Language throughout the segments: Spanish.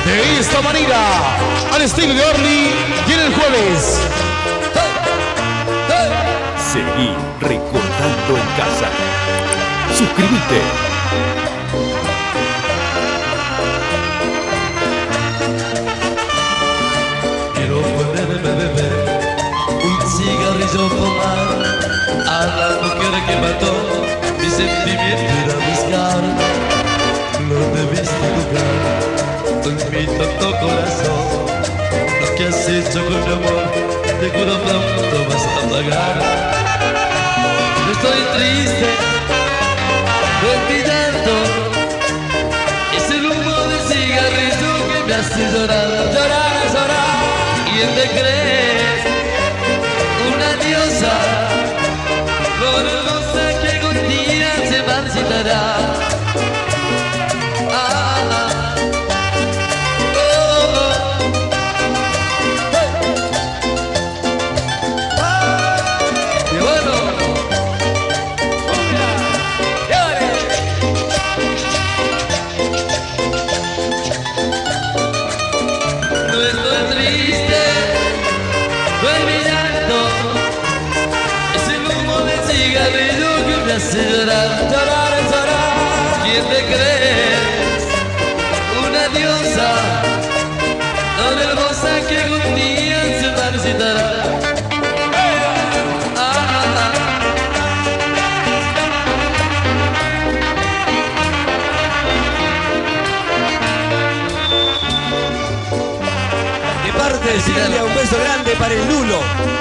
De esta manera, al estilo de Orly, y en el jueves. Seguí recordando en casa. Suscríbete. Quiero ponerme a beber un cigarrillo, fumar a la mujer que mató mi sentimiento, ir a buscar. No debiste jugar con mi tonto corazón. Lo que has hecho con mi amor, te juro pronto vas a pagar. Yo estoy triste, olvidando. Es el humo del cigarrillo que me hace llorar, llorar, llorar. ¿Quién te crees? Una diosa, por hermosa que algún día se marchitará. Llorar, llorar, llorar. ¿Quién te crees? Una diosa tan hermosa que algún día se marchitará. De parte de Silvia, un beso grande para el Lulo.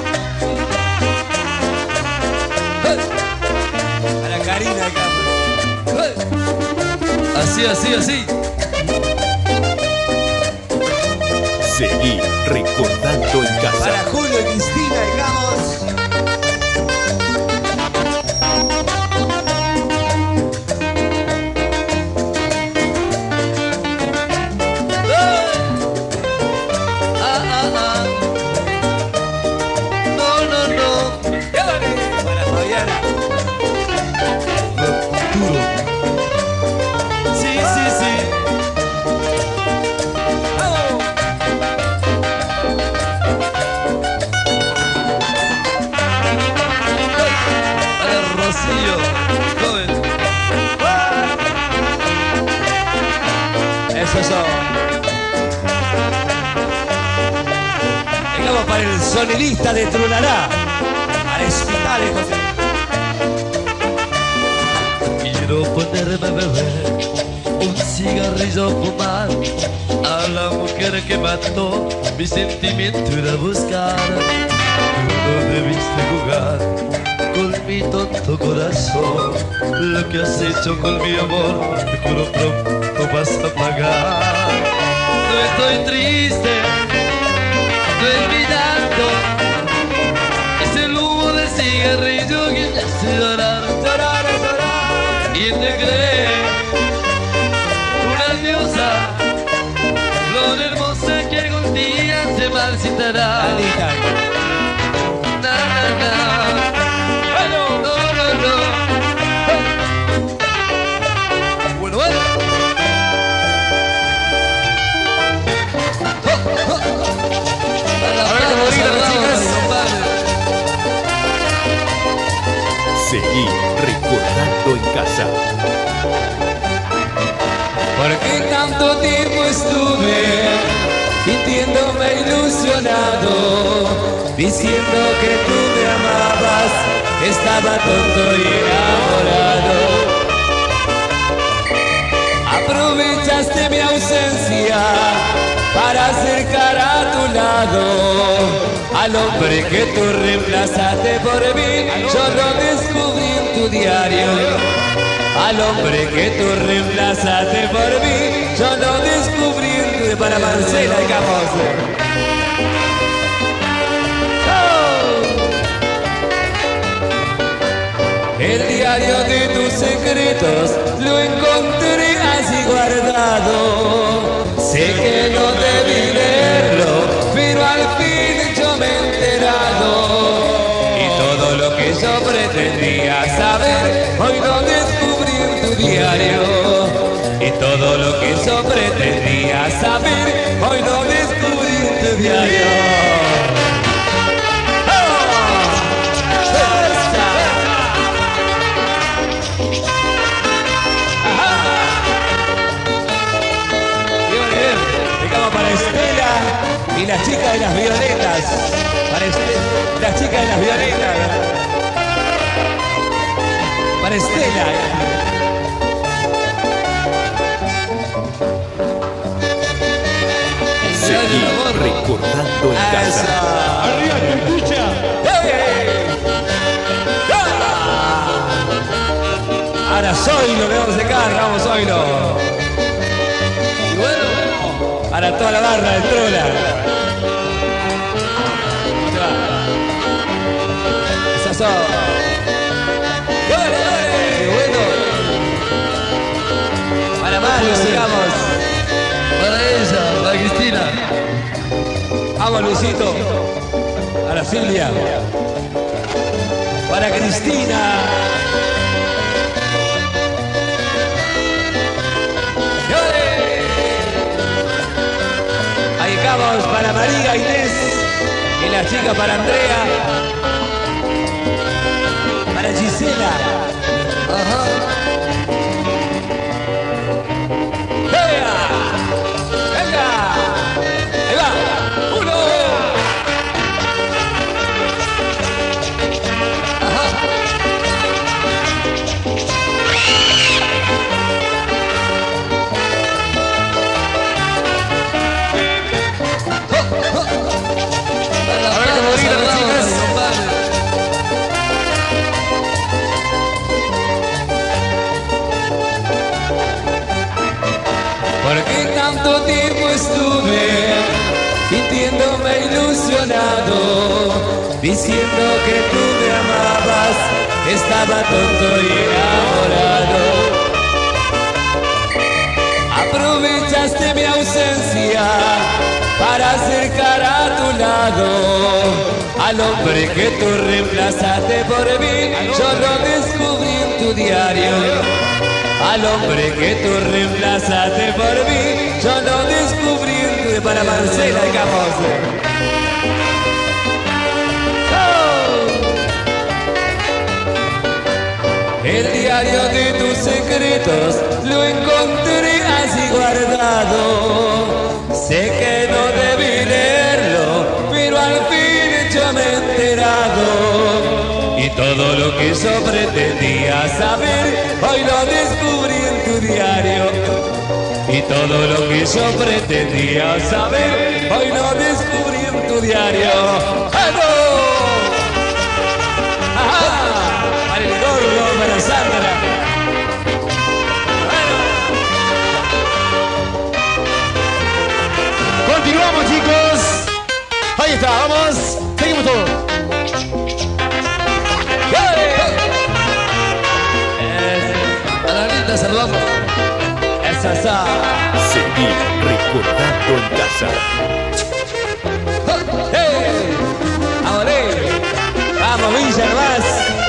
Karina de cámara. Así, así, así. Seguí recordando en casa. Para Julio y Cristina de Camos. No, no, no. Para Fabiana. Sí, sí, sí. Para Rocío, joven. Eso son. Llegamos para el sonidista de Trunará. Para Hospitales, José. Quiero ponerme a beber un cigarrillo, fumar a la mujer que mató mi sentimiento, ir a buscar. No debiste jugar con mi tonto corazón. Lo que has hecho con mi amor, te juro pronto vas a pagar. No estoy triste, estoy olvidando. Es el humo del cigarrillo que me hace llorar, llorar, llorar. ¿Quién te cree? Una diosa, flor hermosa que algún día se marchitará. Anita. Na, na, na. No, no, no. Bueno, bueno. A ver cómo grita las chicas. Seguí recordando en casa. ¿Por qué tanto tiempo estuve sintiéndome ilusionado, diciendo que tú me amabas? Estaba tonto y enamorado. Aprovechaste mi ausencia para acercar a tu lado al hombre que tú reemplazaste por mí. Yo lo descubrí en tu diario. Al hombre que tú reemplazaste por mí, yo lo descubrí en tu... Para Marcela de Camos. Oh. El diario de tus secretos lo encontré así guardado. Sé que no debí leerlo, pero al fin yo me he enterado. Y todo lo que yo pretendía saber, hoy lo descubrí en tu diario. Y todo lo que yo pretendía saber, hoy lo descubrí en tu diario. Para Estela y la chica de las violetas. Para la chica de las violetas. Para Estela. Seguí recordando en casa. Arriba, que escucha. Ahora Zoilo le vamos a secar, vamos Zoilo. Y bueno, para toda la barra del Trola. Esas son. Bueno. Para Mario, sigamos. Para ella, para Cristina. Vamos, Luisito. Para Silvia. Para Cristina. Ahí vamos para María Inés. Y la chica para Andrea. Para Gisela. Ajá. ¡Venga! ¡Venga! ¡Ahí va! ¡Uno! Ajá. Habrá que morir a las chicas. ¿Por qué tanto tiempo estuve sintiéndome ilusionado, diciendo que tú me amabas, estaba tonto y enamorado? Aprovechaste mi ausencia para acercar a tu lado al hombre que tú reemplazaste por mí. Yo lo descubrí en tu diario. Al hombre que tú reemplazaste por mí, yo lo descubrí en tu... Para Marcela, digamos. Oh. El diario de tus secretos lo encontré así guardado. Sé que no debí leerlo, pero al fin yo me he enterado. Y todo lo que yo pretendía saber, hoy lo descubrí en tu diario. Y todo lo que yo pretendía saber, hoy lo descubrí en tu diario. ¡Vamos! ¡Ajá! Para el gordo, para Sandra. Continuamos, chicos. Ahí está, vamos. Seguimos todos. A la linda saludamos. Esa sa. Seguí recordando en casa. ¡Hey! ¡Vamos, vamos, Villa, nomás!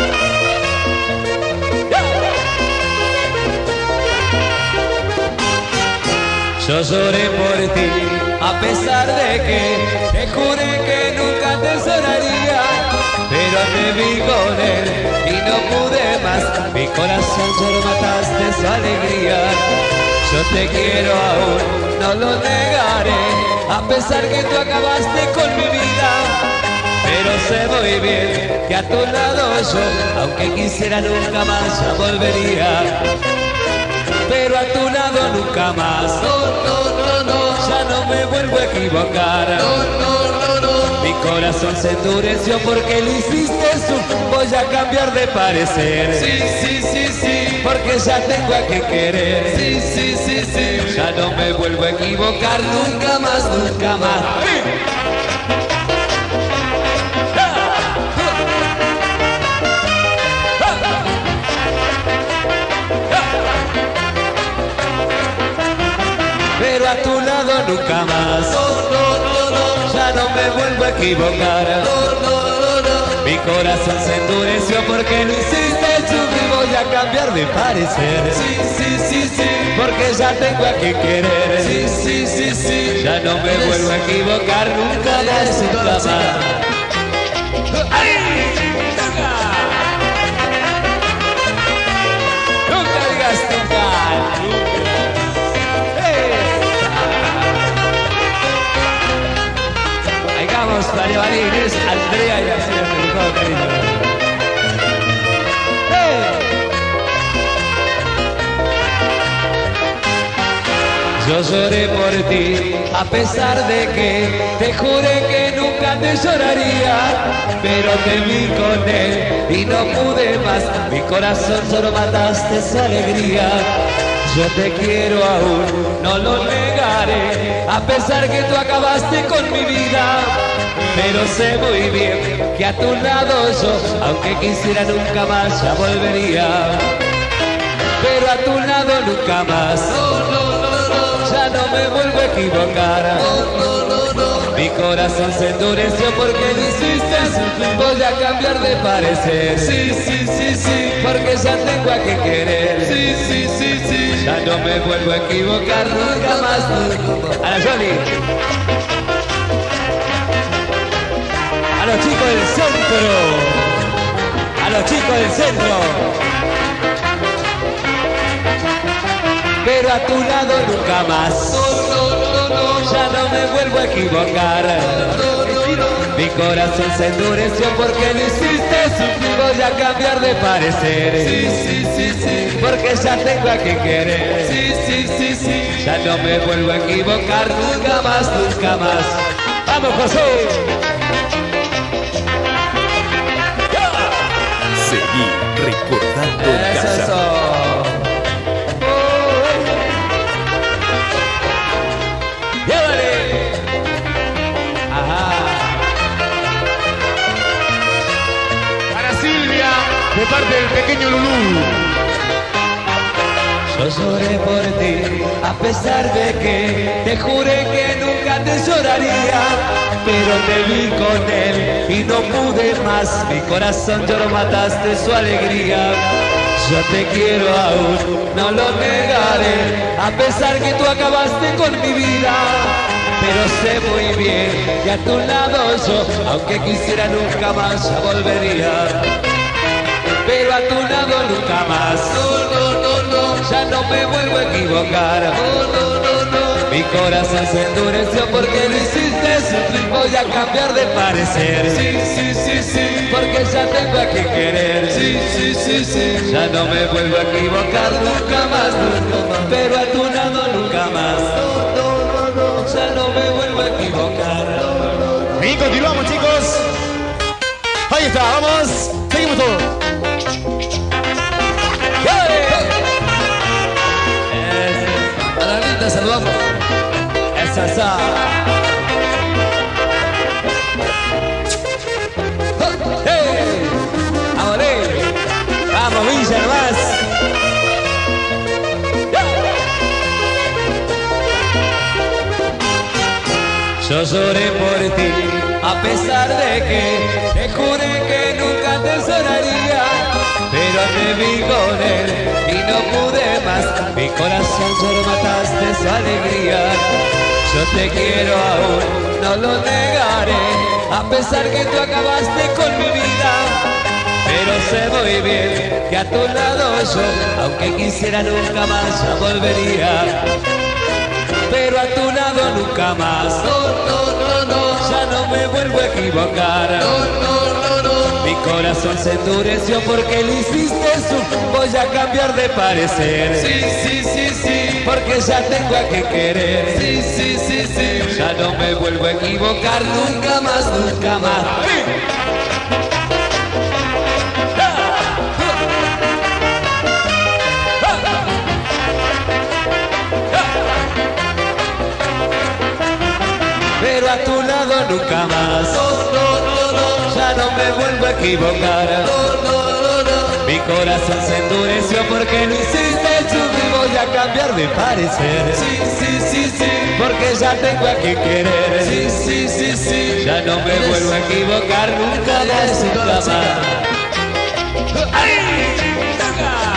Yo lloré por ti, a pesar de que te juré que nunca te sonaría. Pero me vi con él y no pude más. Mi corazón ya lo mataste su alegría. Yo te quiero aún, no lo negaré, a pesar que tú acabaste con mi vida. Pero sé muy bien que a tu lado yo, aunque quisiera nunca más, ya volvería. Pero a tu lado nunca más, ya no me vuelvo a equivocar. Mi corazón se endureció porque lo hiciste tú. Voy a cambiar de parecer. Sí, porque ya tengo a que querer. Sí, ya no me vuelvo a equivocar nunca más, nunca más. Pero a tu lado nunca más. Ya no me vuelvo a equivocar. Mi corazón se endureció porque lo hiciste tú. Voy voy a cambiar de parecer. Sí, sí, sí, sí. Porque ya tengo a quien querer. Sí, sí, sí, sí. Ya no me vuelvo a equivocar nunca más, nunca más. ¡Ay! ¡Nunca! ¡Nunca digas nunca! Ahí vamos, María María Inés, Andrea y García, con todo cariño. Yo lloré por ti, a pesar de que te juré que nunca te lloraría, pero te vi con él y no pude más, mi corazón solo mataste su alegría. Yo te quiero aún, no lo negaré, a pesar que tú acabaste con mi vida, pero sé muy bien que a tu lado yo, aunque quisiera nunca más, ya volvería. Pero a tu lado nunca más, ya no me vuelvo a equivocar. Mi corazón se endureció porque me hiciste sufrir. Voy a cambiar de parecer. Sí, sí, sí, sí. Porque ya tengo a quien querer. Sí, sí, sí, sí. Ya no me vuelvo a equivocar nunca más. A la Johnny. A los chicos del centro. A los chicos del centro. Pero a tu lado nunca más. Ya no me vuelvo a equivocar. Mi corazón se endureció porque me hiciste sufrir. Voy a cambiar de parecer. Sí, sí, sí, sí. Porque ya tengo a quien querer. Sí, sí, sí, sí. Ya no me vuelvo a equivocar nunca más, nunca más. ¡Vamos, José! Seguí recordando en casa. Eso. De parte del pequeño Lulú. Yo lloré por ti, a pesar de que te juré que nunca te lloraría, pero te vi con él y no pude más, mi corazón yo lo mataste su alegría. Yo te quiero aún, no lo negaré, a pesar que tú acabaste con mi vida, pero sé muy bien que a tu lado yo, aunque quisiera nunca más, ya volvería. Pero a tu lado nunca más. Ya no me vuelvo a equivocar. Mi corazón se endureció porque lo hiciste sufrir. Voy a cambiar de parecer. Sí, sí, sí, sí. Porque ya tengo a quien querer. Sí, sí, sí, sí. Ya no me vuelvo a equivocar nunca más, nunca más. Pero a tu lado nunca más. Ya no me vuelvo a equivocar. Y continuamos, chicos. Ahí está, vamos. Seguimos todos. A la linda saludamos. Esa es esa. ¡Hey! ¡Vamos, vamos, Villa, más! Yo lloré por ti, a pesar de que te juré que nunca te lloraría, pero te vi con él y no pude más, mi corazón solo mataste su alegría. Yo te quiero aún, no lo negaré, a pesar que tú acabaste con mi vida, pero sé muy bien que a tu lado yo, aunque quisiera nunca más, ya volvería. Pero a tu lado nunca más. Ya no me vuelvo a equivocar. Mi corazón se endureció porque lo hiciste sufrir. Voy a cambiar de parecer. Sí, sí, sí, sí. Porque ya tengo a quien querer. Sí, sí, sí, sí. Ya no me vuelvo a equivocar nunca más, nunca más. Pero a tu lado nunca más. Ya no me vuelvo a equivocar. Mi corazón se endureció porque lo hiciste sufrir. Voy a cambiar de parecer. Sí, sí, sí, sí. Porque ya tengo a quien querer. Sí, sí, sí, sí. Ya no me vuelvo a equivocar nunca más, nunca más. ¡Ay! ¡Toca!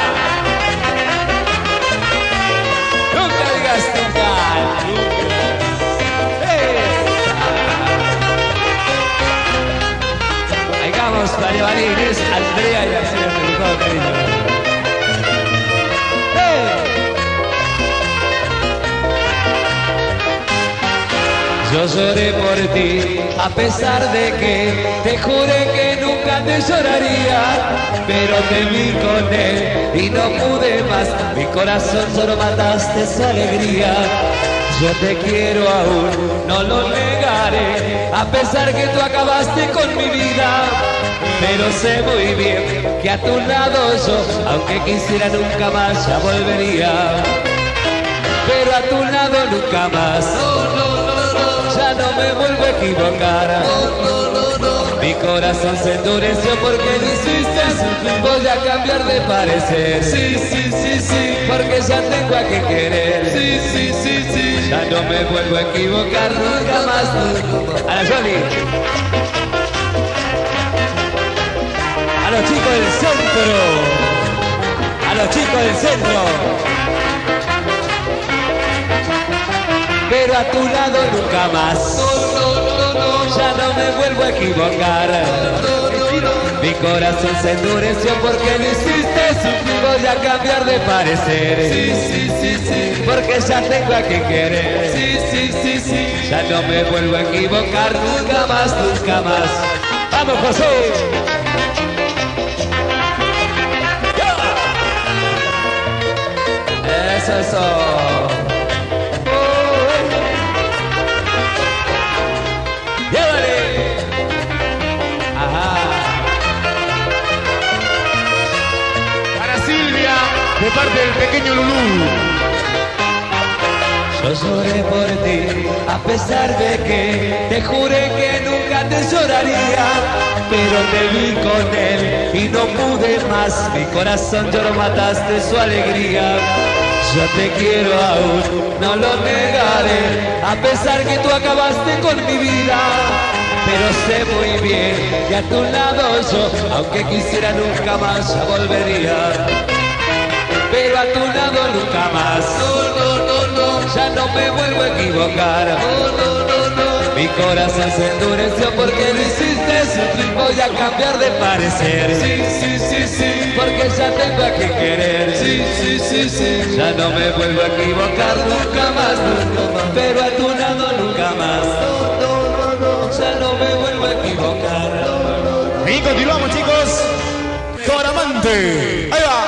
Yo lloré por ti, a pesar de que te juré que nunca te lloraría, pero te vi con él y no pude más. Mi corazón solo mataste su alegría. Yo te quiero aún, no lo negaré, a pesar que tú acabaste con mi vida. Pero sé muy bien que a tu lado yo, aunque quisiera nunca más, ya volvería. Pero a tu lado nunca más, ya no me vuelvo a equivocar. Mi corazón se endureció porque lo hiciste. Voy a cambiar de parecer. Sí, sí, sí, sí. Porque ya tengo a que querer. Sí, sí, sí, sí. Ya no me vuelvo a equivocar nunca más. A la Johnny. A los chicos del centro. A los chicos del centro. Pero a tu lado nunca más. Ya no me vuelvo a equivocar. Mi corazón se endureció porque lo hiciste. Voy a cambiar de parecer. Sí, sí, sí, sí. Porque ya tengo a que querer. Sí, sí, sí, sí. Ya no me vuelvo a equivocar nunca más, nunca más. ¡Vamos, José! Eso. De parte del pequeño Lulú. Yo lloré por ti, a pesar de que te juré que nunca te lloraría. Pero te vi con él y no pude más. Mi corazón lloró, mataste su alegría. Yo te quiero aún, no lo negaré, a pesar que tú acabaste con mi vida. Pero sé muy bien que a tu lado yo, aunque quisiera nunca más, ya volvería. Pero a tu lado nunca más. Ya no me vuelvo a equivocar. Mi corazón se endureció porque lo hiciste. Voy a cambiar de parecer. Sí, sí, sí, sí. Porque ya tengo a que querer. Sí, sí, sí, sí. Ya no me vuelvo a equivocar nunca más. Pero a tu lado nunca más. Ya no me vuelvo a equivocar. Y continuamos, chicos. Coramante. Ahí va.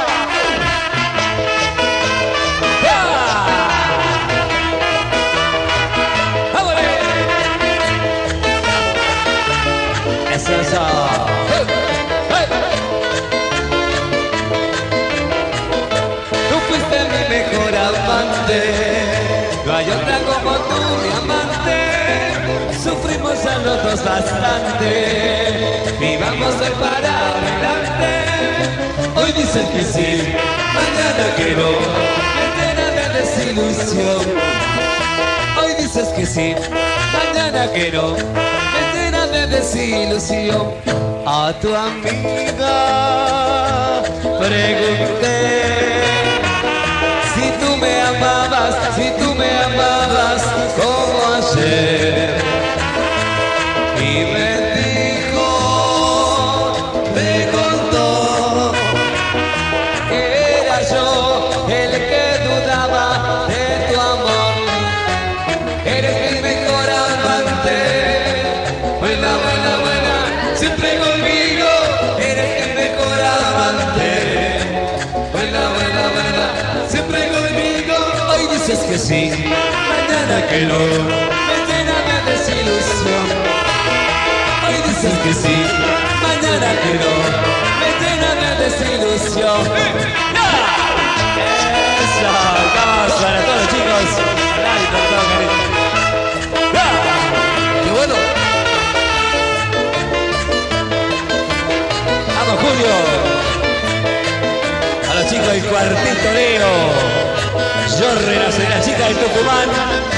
Tú fuiste mi mejor amante, no hay otra como tú, mi amante. Sufrimos a los dos bastante, vivamos hoy para adelante. Hoy dices que sí, mañana que no, me llena de desilusión. Hoy dices que sí, mañana que no, me llena de desilusión. A tu amiga pregunté si tú me amabas como ayer. Y me contó que era yo el que dudaba de tu amor. Eres mi mejor amante, buena, buena, buena, siempre conmigo. Eres mi mejor amante, buena, buena, buena, siempre conmigo. Hoy dices que sí, mañana que no, me llena de desilusión. Hoy dices que sí, mañana que no, me llena de desilusión. Eso, vamos para todos los chicos. Ay, con todo cariño. ¡Qué bueno! ¡Vamos, Julio! A los chicos del Cuartito Leo, Jorge, la chica del Tucumán.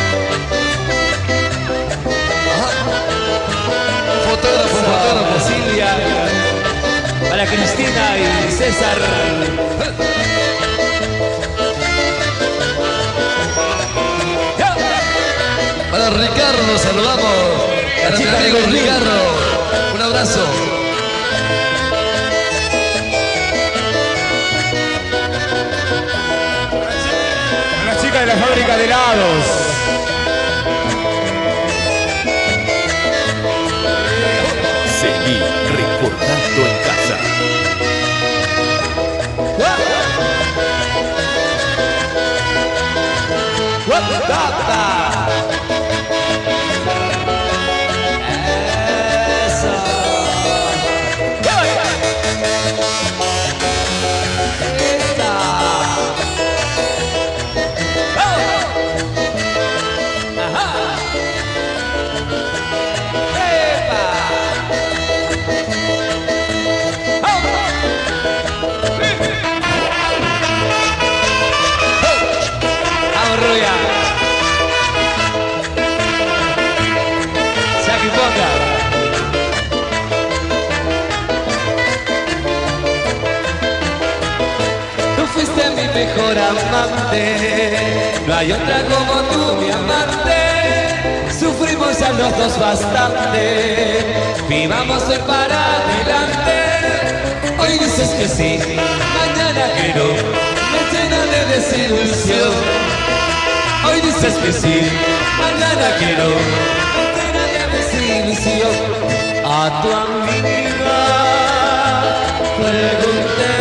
Fotógrafo Silvia, para Cristina y César. Para Ricardo, saludamos. La chica de Ricardo, un abrazo. La chica de la fábrica de helados. Tú fuiste mi mejor amante, no hay otra como tú, mi amante. Sufrimos a los dos bastante, vivamos hoy para adelante. Hoy dices que sí, mañana que no, me llena de desilusión. Hoy dices que sí, mañana que no, me llena de desilusión. A tu amiga pregunté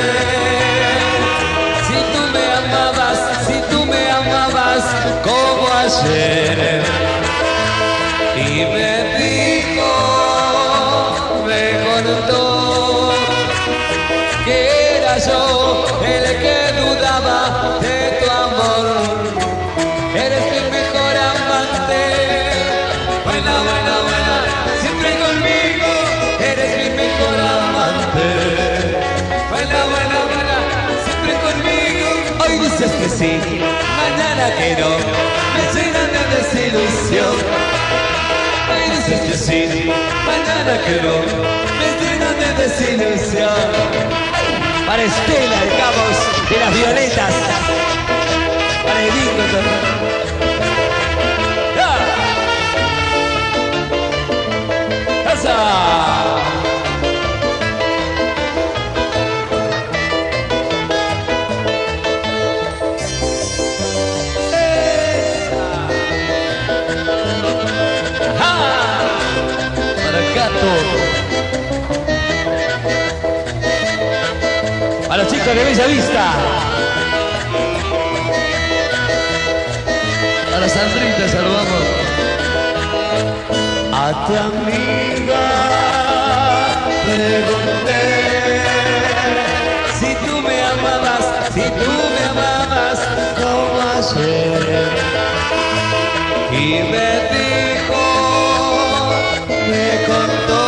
si tú me amabas como ayer. Y me dijo, me contó que era yo el que dudaba de tu amor. Eres mi mejor amante, buena, buena, buena, siempre conmigo. Eres mi mejor amante, buena, buena, buena, siempre conmigo. Hoy dices que sí, mañana que no, me llenan de desilusión. Hoy dices que sí, mañana que no, me llenan de desilusión. Para Estela, el Cabos de las Violetas. Para el Vico también. ¡Esa! A los chicos de Bella Vista. A la Sandrita saludamos. A tu amiga pregunté si tú me amabas como ayer. Y me dijo, me contó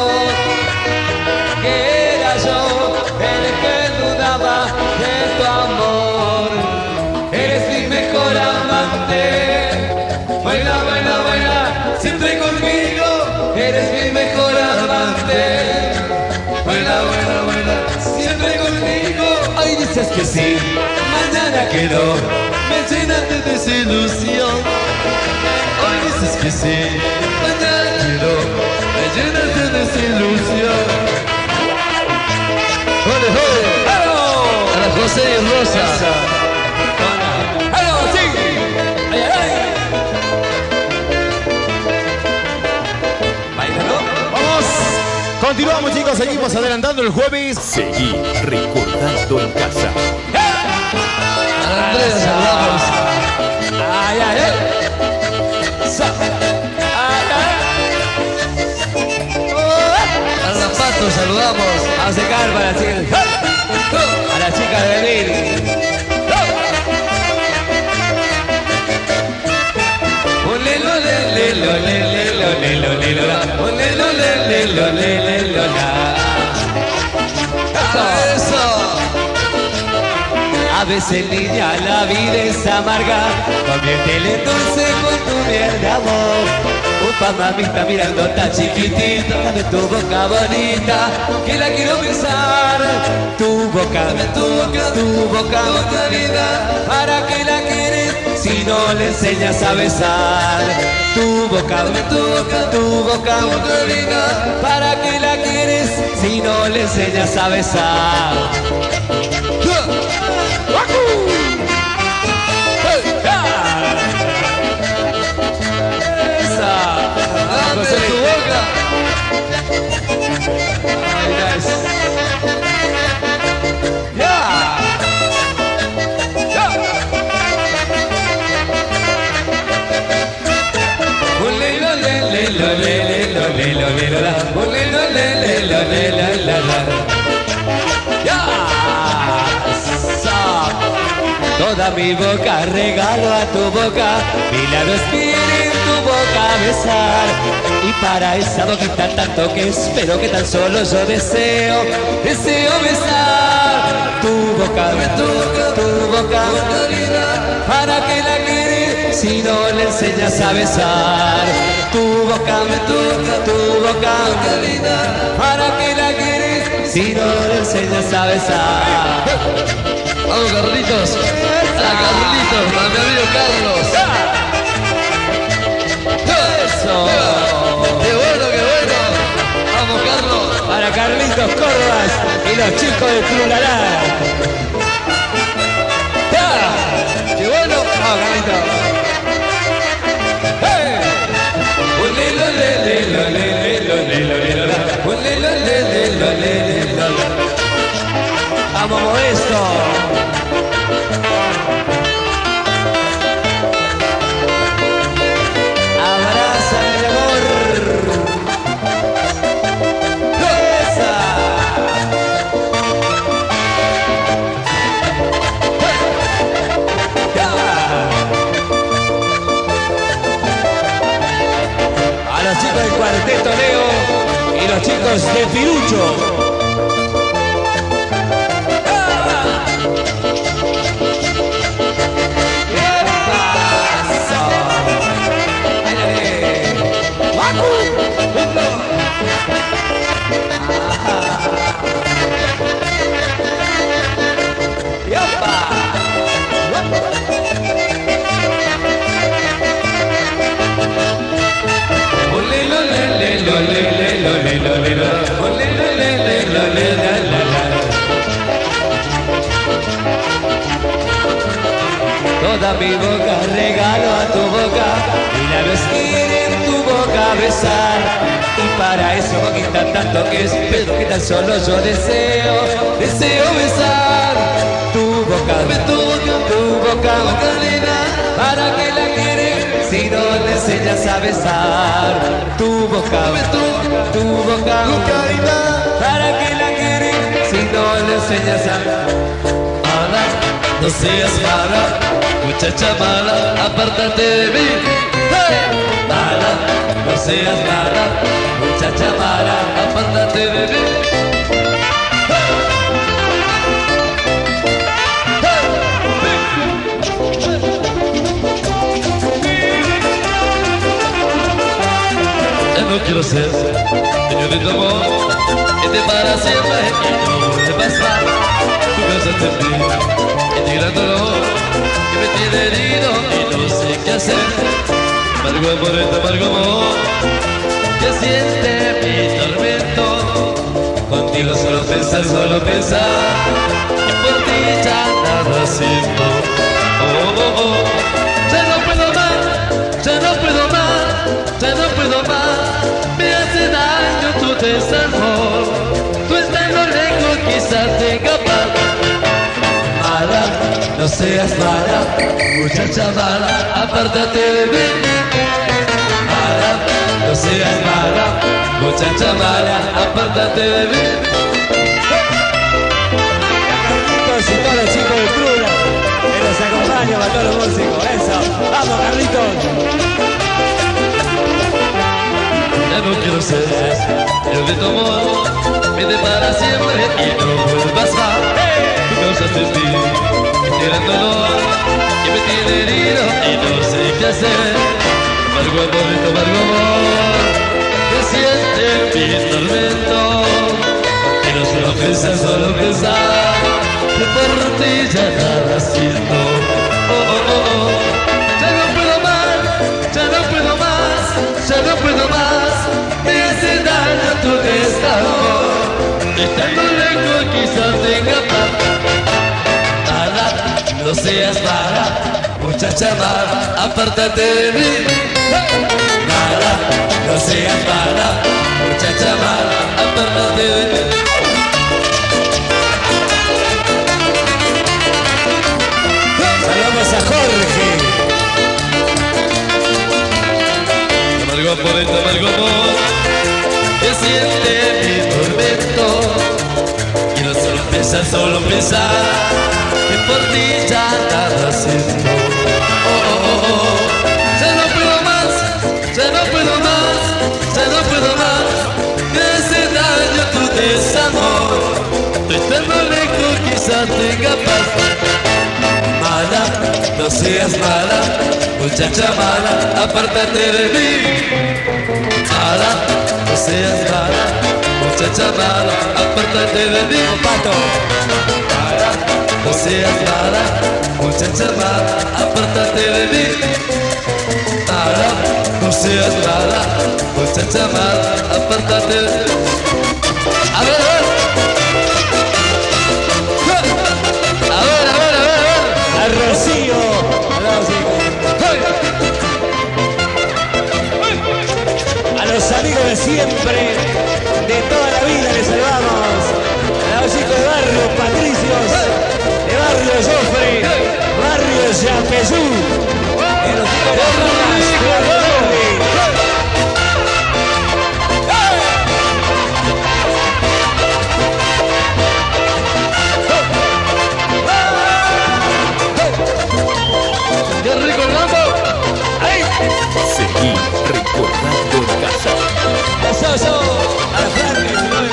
que era yo el que dudaba de tu amor. Eres mi mejor amante, buena, buena, buena, siempre conmigo. Eres mi mejor amante, buena, buena, buena, siempre conmigo. Hoy dices que sí, mañana que no, me llenas de desilusión. Hoy dices que sí, mañana que no, me llenas de desilusión. ¡Ole, ole! A la José y Rosa. ¡Aló, sí! ¡Ay, ay, ay! ¿Bailalo? ¡Vamos! Continuamos, chicos, seguimos adelantando el jueves. Seguí recordando en casa. A la Andrea saludamos. ¡Ay, ay, ay! A la Pato saludamos. Vamos a secar para las chicas. A las chicas de Berlín. Olelo, lelo, lelo, lelo, lelo, la. Olelo, lelo, lelo, la. Eso. A veces, niña, la vida es amarga. Conviértele dulce con tu miel de amor. Upa, mamita, mirando tan chiquitita, de tu boca bonita, que la quiero besar. Tu boca, otra vida. ¿Para qué la quieres si no le enseñas a besar? Tu boca, otra vida. ¿Para qué la quieres si no le enseñas a besar? Dame tu boca. Ay, nice. Yeah. Yeah. Toda mi boca regalo a tu boca, mis labios quieren tu boca besar. Y para esa boquita tanto que espero que tan solo yo deseo besar. Tu boca me toca, tu boca ¿para qué la quieres si no le enseñas a besar? Tu boca me toca, tu boca ¿para qué la quieres si no le enseñas a besar? Vamos, Carlitos. A Carlitos, a mi amigo Carlos. Eso. ¡Qué bueno, qué bueno! Vamos, Carlos. Para Carlitos Córdoba y los chicos de Trulará. ¡Qué bueno! Vamos, Carlitos. Vamos, Modesto. Abrázame, mi amor. ¡Esa! A los chicos del Cuarteto Leo y los chicos de Pirucho. Toda mi boca regalo a tu boca, y labios quieren tu boca besar. Y para eso boquita tanto que espero que tan solo yo deseo besar. Tu boca, tu boca, ¿para qué la quieres si no le enseñas a besar? Tu boca, tu boca, ¿para qué la quieres si no le enseñas a Mala, no seas mala, muchacha mala, apártate de mí. ¡Hey! Mala, no seas mala, muchacha mala, apártate de mí. Ya no quiero ser dueño de tu amor, que te para siempre y no vuelve a pasar. Tú causaste en mí este gran dolor que me tiene herido y no sé qué hacer. Amargo amor, este amargo amor que siente mi tormento. Contigo solo pensar, y por ti ya nada siento. Oh, oh, oh. Ya no puedo más, ya no puedo más, ya no puedo más. Me hace daño tu desamor. Tú estando lejos quizás tenga paz. Mala, no seas mala, muchacha mala, apártate de mí. Mala, no seas mala, muchacha mala, apártate de mí. Carlitos y todos los chicos de Trula que nos acompañan a todos los músicos. Eso, vamos Carlitos. Ya no quiero ser el de tu amor, vete para siempre y no vuelvas más. Tú causaste en mí este gran dolor que me tiene herido y no sé qué hacer. Amargo amor, este amargo amor que siente mi tormento. Pero solo pensar que por ti ya nada siento. Oh, oh, oh, oh. Ya no puedo más, ya no puedo más, ya no puedo más. Me hace daño tu desamor. Estando lejos quizás tenga paz. Mala, no seas mala, muchacha mala, apártate de mí. Mala, no seas mala, muchacha mala, apártate de mí. Saludamos a Jorge. Amargo por este amargo amor es tan solo pensar que por ti ya nada siento. Ya no puedo más, ya no puedo más, ya no puedo más. Me hace daño tu desamor. Estoy tan lejos, quizás tenga paz. Mala, no seas mala, muchacha mala, apártate de mí. Mala, no seas mala, muchacha mala, apártate de mí. Pato. Mala, no seas mala, muchacha mala, apártate de mí. Mala, no seas mala, muchacha mala, apártate de mí. A ver, a ver. A Rocío. A los amigos de siempre, de toda la vida les saludamos. A los chicos de barrio Patricios, de barrio Jofre, barrio Yapeyú, de los chicos de Rojas, de barrio Verde. ¡Qué rico el mambo! ¡Ahí! Seguí recordando en casa. Eso, a la Frank,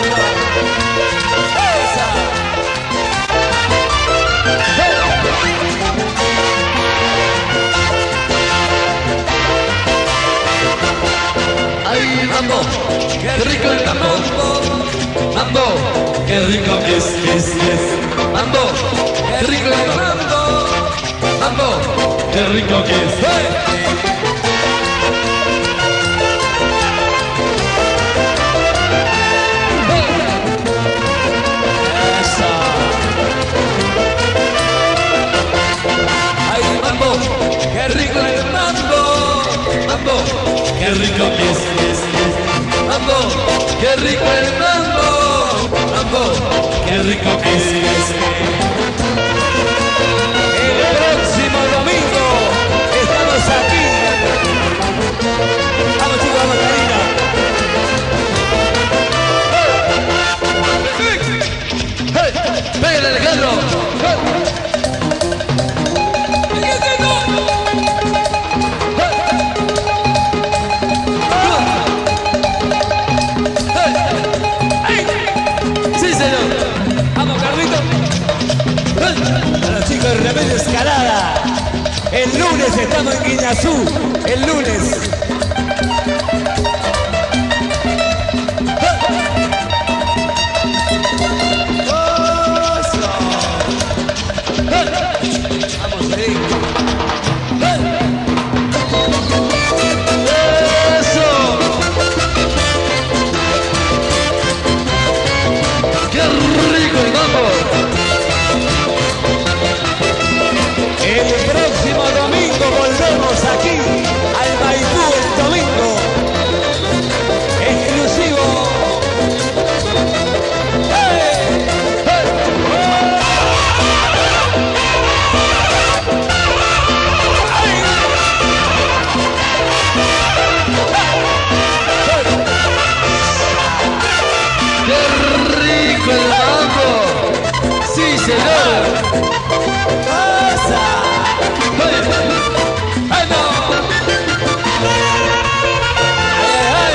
¡Ay, mambo! ¡Qué rico el mambo! ¡Mambo! ¡Qué rico que es! ¡Mambo! ¡Qué rico el mambo! ¡Mambo! ¡Qué rico que es! ¡Ay, mambo! ¡Qué rico el mambo! ¡Mambo! ¡Qué rico que es! ¡Mambo! ¡Qué rico el mambo! ¡Mambo! ¡Qué rico que es! el próximo domingo estamos aquí. Vamos chicos, vamos Karina. ¡Pégale, Alejandro! ¡Sí, señor! Vamos Carlito. A los chicos de Remedio Escalada. El lunes estamos en Guiñazú. El lunes. Vamos ahí. ¡Eso! ¡Qué rico el mambo! El próximo domingo volvemos aquí al Maipú el domingo. Exclusivo. ¡Qué rico el mambo! ¡Sí, señor! ¡Pasa! ¡Ay, no! ¡Ay!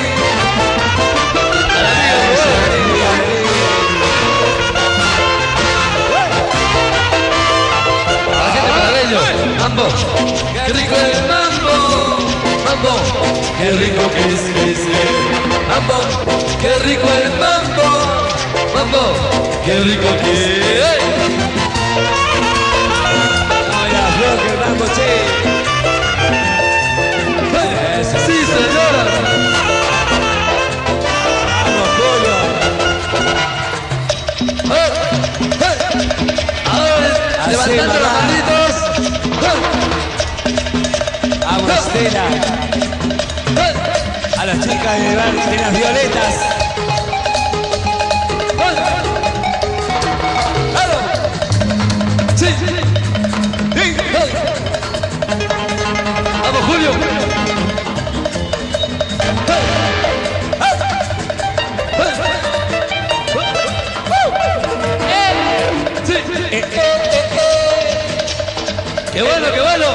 ¡Agente paraguayo! ¡Mambo! ¡Qué rico el mambo! ¡Mambo! ¡Qué rico que es! ¡Mambo! ¡Qué rico el mambo! ¡Mambo! ¡Qué rico que es! ¡Ay, la flor que vamos, che! Eso. ¡Sí, señora! ¡Vamos, Julio! Ahora, levantando las mamá. manitos. ¡Vamos, Estela! A las chicas de las violetas. ¡Sí! ¡Vamos, Julio! bueno, qué bueno.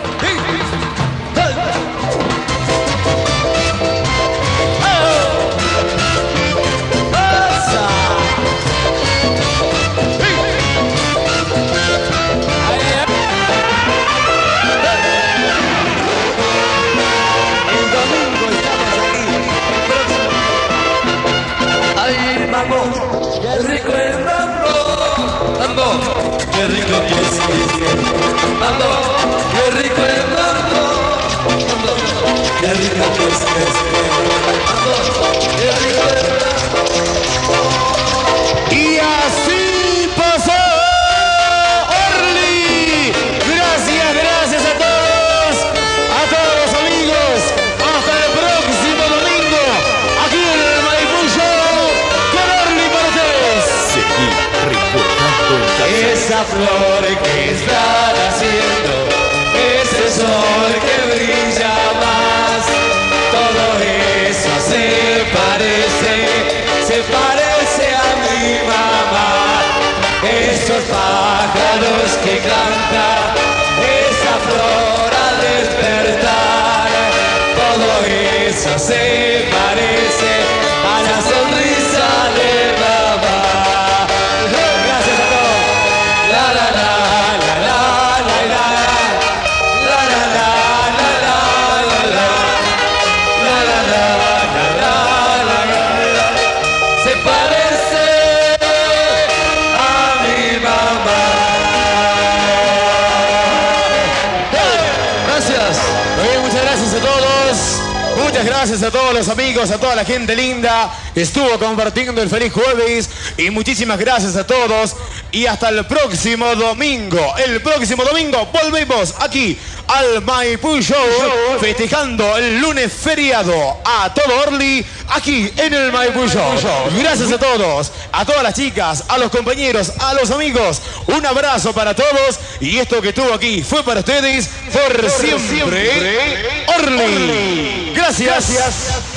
Qué rico el mambo, Mambo, qué rico que es. Mambo, qué rico el mambo. Mambo, qué rico que es. Mambo, qué rico el mambo. Y así pasó Orly. Gracias, gracias a todos los amigos. Hasta el próximo domingo, aquí en el Maipú Show, con Orly para ustedes. Seguí recordando en casa. esa flor que están haciendo, ese sol que brilla más, todo eso se parece a mi mamá. Esos pájaros que cantan, esa flor al despertar, todo eso se parece a la sonrisa de mamá. Gracias a todos. La la la la la la la la la la la la la la la la la. Se parece a mi mamá. Gracias. Muy bien, muchas gracias a todos. Muchas gracias a todos los amigos, a toda la gente linda que estuvo compartiendo el feliz jueves. Y muchísimas gracias a todos. Y hasta el próximo domingo. El próximo domingo volvemos aquí al Maipú Show, festejando el lunes feriado a todo Orly, aquí en el Maipú Show. Gracias a todos, a todas las chicas, a los compañeros, a los amigos. Un abrazo para todos. Y esto que estuvo aquí fue para ustedes por siempre. Orly. Gracias.